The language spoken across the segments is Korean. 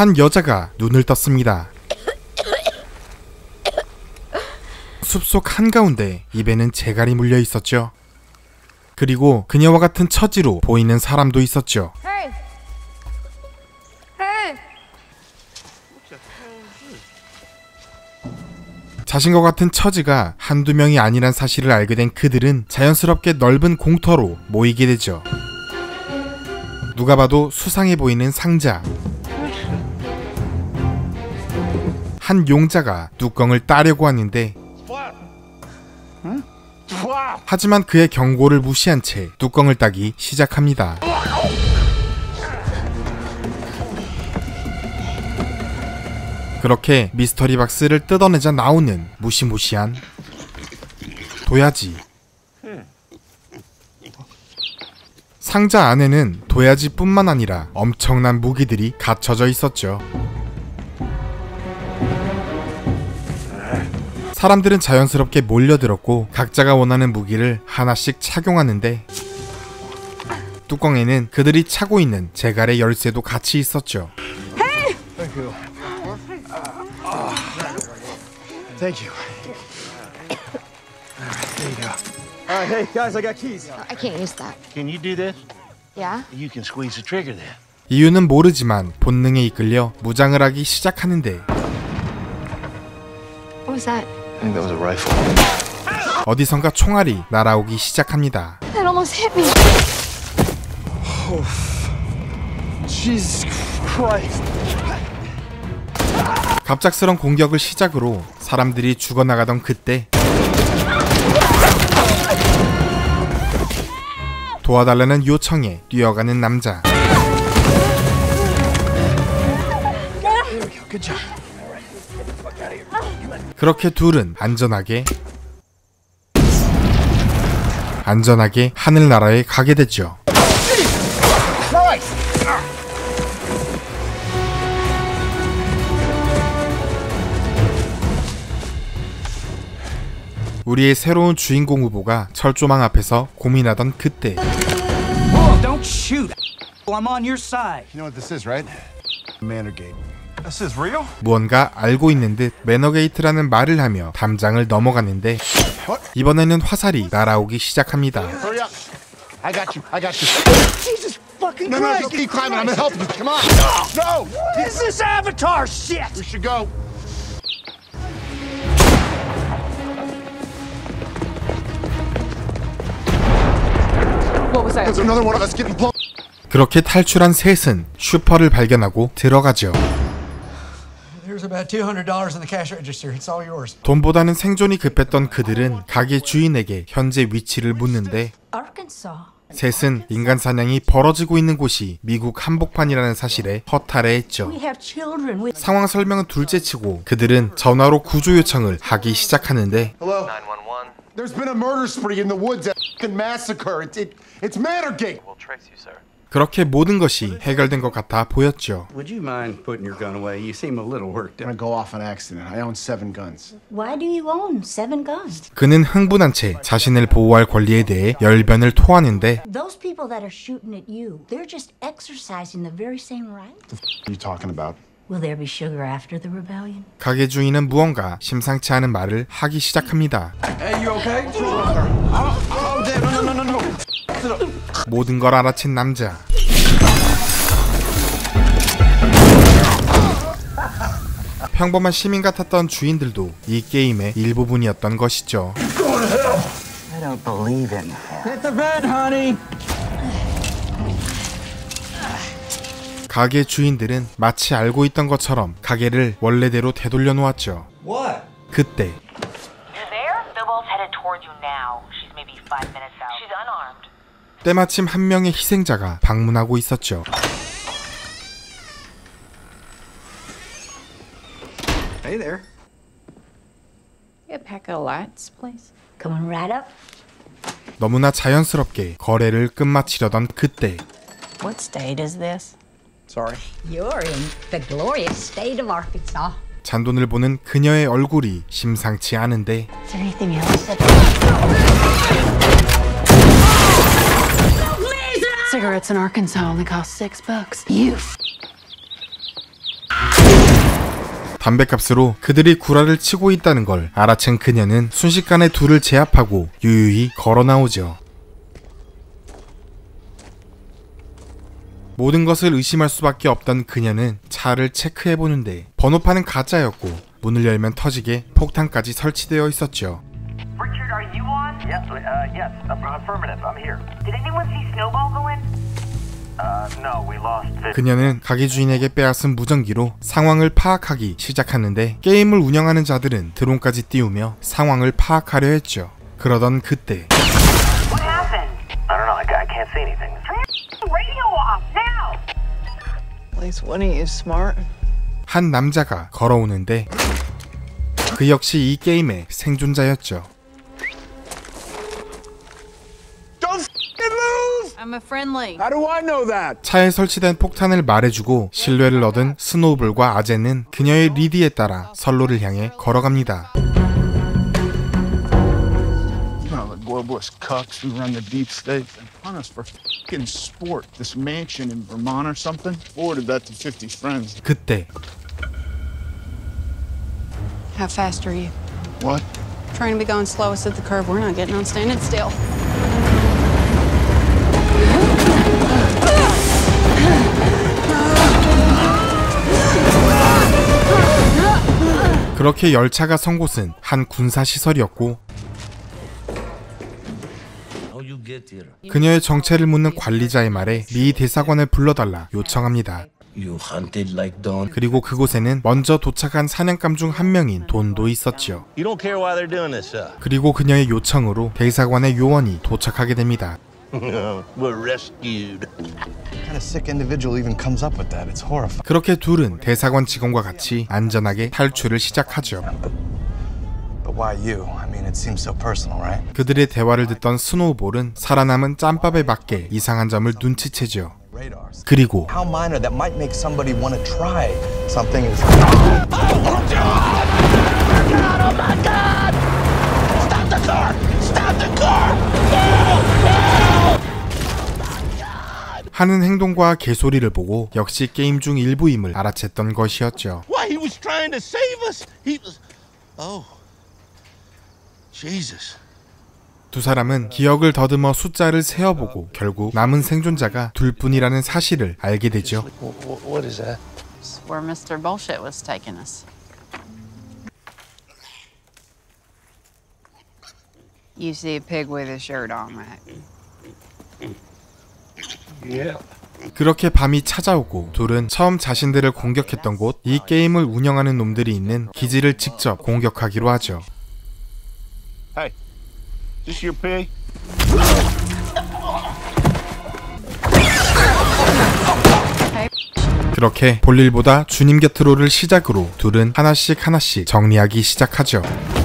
한 여자가 눈을 떴습니다. 숲속 한가운데 입에는 재갈이 물려 있었죠. 그리고 그녀와 같은 처지로 보이는 사람도 있었죠. 자신과 같은 처지가 한두 명이 아니란 사실을 알게 된 그들은 자연스럽게 넓은 공터로 모이게 되죠. 누가 봐도 수상해 보이는 상자. 한 용자가 뚜껑을 따려고 하는데 하지만 그의 경고를 무시한 채 뚜껑을 따기 시작합니다. 그렇게 미스터리 박스를 뜯어내자 나오는 무시무시한 도야지. 상자 안에는 도야지뿐만 아니라 엄청난 무기들이 갖춰져 있었죠. 사람들은 자연스럽게 몰려들었고 각자가 원하는 무기를 하나씩 착용하는데 뚜껑에는 그들이 차고 있는 제갈의 열쇠도 같이 있었죠. Thank you. There you go. Hey guys, I got keys. I can't use that. Can you do this? Yeah? You can squeeze the trigger then. 이유는 모르지만 본능에 이끌려 무장을 하기 시작하는데 What was that? I think that was a rifle. 어디선가 총알이 날아오기 시작합니다. That almost hit me. Oh, Jesus Christ. 갑작스런 공격을 시작으로 사람들이 죽어나가던 그때 도와달라는 요청에 뛰어가는 남자. 그렇게 둘은 안전하게 하늘나라에 가게 됐죠. 우리의 새로운 주인공 후보가 철조망 앞에서 고민하던 그때 Don't shoot. I'm on your side. You know what this is, right? Manorgate. This is real? 무언가 알고 있는 듯 매너게이트라는 말을 하며 담장을 넘어가는데 이번에는 화살이 날아오기 시작합니다. Hurry up. I got you. I got you. Jesus fucking Christ. No, keep climbing. I'm gonna help you. Come on. No. This is Avatar shit. We should go. What was that? There's another one of us getting blown. 그렇게 탈출한 셋은 슈퍼를 발견하고 들어가죠. There's about $200 in the cash register. It's all yours. 돈보다는 생존이 급했던 그들은 가게 주인에게 현재 위치를 묻는데 Arkansas. 셋은 인간 사냥이 벌어지고 있는 곳이 미국 한복판이라는 사실에 허탈해했죠. We have children with. 상황 설명은 둘째치고 그들은 전화로 구조 요청을 하기 시작하는데 Hello. 911. There's been a murder spree in the woods. A fucking massacre. It's Manorgate. We'll trace you, sir. 그렇게 모든 것이 해결된 것 같아 보였죠. Would you mind putting your gun away? You seem a little worked I'm up. gonna go off on accident. I own 7 guns. Why do you own 7 guns? 그는 흥분한 채 자신을 보호할 권리에 대해 열변을 토하는데 Those people that are shooting at you, they're just exercising the very same right. What are you talking about? Will there be sugar after the rebellion? 가게 주인은 무언가 심상치 않은 말을 하기 시작합니다. Hey, you okay? I'm dead. No. 모든 걸 알아챈 남자. 평범한 시민 같았던 주인들도 이 게임의 일부분이었던 것이죠. I don't believe in. Hit the bed, honey. 가게 주인들은 마치 알고 있던 것처럼 가게를 원래대로 되돌려 놓았죠. What? 그때 You're there? They're both headed towards you now. She's maybe 5 minutes out. She's unarmed. 때마침 한 명의 희생자가 방문하고 있었죠. Hey there. A pack of lights, please. Coming right up. 너무나 자연스럽게 거래를 끝마치려던 그때 What state is this? Sorry. You're in the glorious state of Arkansas. 잔돈을 보는 그녀의 얼굴이 심상치 않은데 Is there anything else that... Cigarettes in Arkansas only cost $6. You 담뱃값으로 그들이 구라를 치고 있다는 걸 알아챈 그녀는 순식간에 둘을 제압하고 유유히 걸어 나오죠. 모든 것을 의심할 수밖에 없던 그녀는 차를 체크해보는데 번호판은 가짜였고 문을 열면 터지게 폭탄까지 설치되어 있었죠. Richard, are you on? Yes, affirmative. I'm here. Did anyone see Snowball go in? No, we lost it. 그녀는 가게 주인에게 빼앗은 무전기로 상황을 파악하기 시작하는데 게임을 운영하는 자들은 드론까지 띄우며 상황을 파악하려 했죠. 그러던 그때 What happened? I don't know. I can't see anything. Turn the radio off now! At least one of you is smart. 한 남자가 걸어오는데 그 역시 이 게임의 생존자였죠. Don't move! I'm a friendly. How do I know that? 차에 설치된 폭탄을 말해주고 신뢰를 얻은 스노우볼과 아제는 그녀의 리드에 따라 선로를 향해 걸어갑니다. Globalist cucks who run the deep state and hunt us for f***ing sport. This mansion in Vermont or something. Forwarded that to 50 friends. 그때 How fast are you? What? Trying to be going slowest at the curve. We're not getting on standing still. 그렇게 열차가 선 곳은 한 군사시설이었고 그녀의 정체를 묻는 관리자의 말에 미 대사관을 불러달라 요청합니다. 그리고 그곳에는 먼저 도착한 사냥감 중 한 명인 돈도 있었죠. You don't care why they're doing this, 그리고 그녀의 요청으로 대사관의 요원이 도착하게 됩니다. We're rescued. What kind of sick individual even comes up with that? It's horrifying. 그렇게 둘은 대사관 직원과 같이 안전하게 탈출을 시작하죠. But why you? I mean, it seems so personal, right? 그들의 대화를 듣던 스노우볼은 살아남은 짬밥에 맞게 이상한 점을 눈치채죠. Radars. 그리고 How minor that might make somebody want to try something is. 하는 행동과 개소리를 보고 역시 게임 중 일부임을 알아챘던 것이었죠. Why, he was trying to save us. He was... Oh. Jesus. 두 사람은 기억을 더듬어 숫자를 세어보고 결국 남은 생존자가 둘뿐이라는 사실을 알게 되죠. What is that? It's where Mr. Bullshit was taking us. You see a pig with a shirt on, right? Yeah. 그렇게 밤이 찾아오고 둘은 처음 자신들을 공격했던 곳, 이 게임을 운영하는 놈들이 있는 기지를 직접 공격하기로 하죠. Hey, is this your pig? 그렇게 볼일보다 주님 곁으로를 시작으로 둘은 하나씩 정리하기 시작하죠.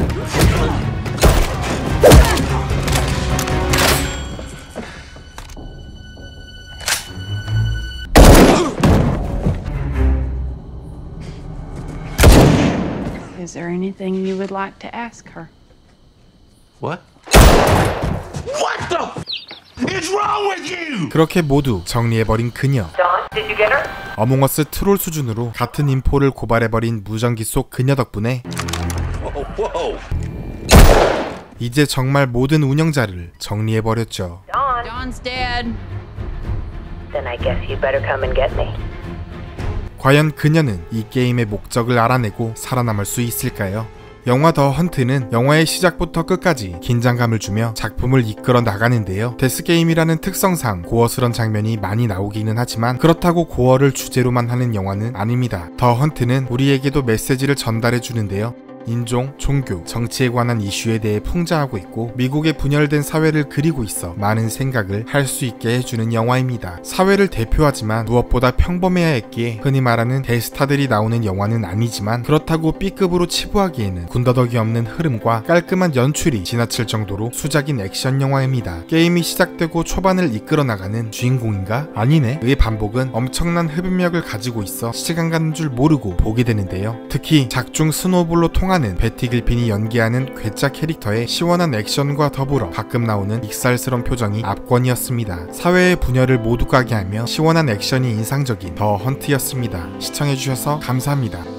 Is there anything you would like to ask her? What? What the is wrong with you? 그렇게 모두 정리해버린 그녀. Dawn, did you get her? 어몽어스 트롤 수준으로 같은 인포를 고발해버린 무전기 속 그녀 덕분에 이제 정말 모든 운영자를 정리해버렸죠. Dawn's dead. Then I guess you better come and get me. 과연 그녀는 이 게임의 목적을 알아내고 살아남을 수 있을까요? 영화 더 헌트는 영화의 시작부터 끝까지 긴장감을 주며 작품을 이끌어 나가는데요. 데스게임이라는 특성상 고어스런 장면이 많이 나오기는 하지만 그렇다고 고어를 주제로만 하는 영화는 아닙니다. 더 헌트는 우리에게도 메시지를 전달해 주는데요. 인종, 종교, 정치에 관한 이슈에 대해 풍자하고 있고 미국의 분열된 사회를 그리고 있어 많은 생각을 할 수 있게 해주는 영화입니다. 사회를 대표하지만 무엇보다 평범해야 했기에 흔히 말하는 대스타들이 나오는 영화는 아니지만 그렇다고 B급으로 치부하기에는 군더더기 없는 흐름과 깔끔한 연출이 지나칠 정도로 수작인 액션 영화입니다. 게임이 시작되고 초반을 이끌어 나가는 주인공인가? 아니네? 의 반복은 엄청난 흡입력을 가지고 있어 시간 가는 줄 모르고 보게 되는데요. 특히 작중 스노우볼로 통하는 베티 길핀이 연기하는 괴짜 캐릭터의 시원한 액션과 더불어 가끔 나오는 익살스러운 표정이 압권이었습니다. 사회의 분열을 모두 까게 하며 시원한 액션이 인상적인 더 헌트였습니다. 시청해주셔서 감사합니다.